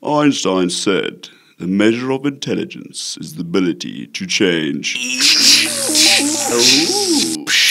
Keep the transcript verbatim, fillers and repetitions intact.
Einstein said, the measure of intelligence is the ability to change. Ooh.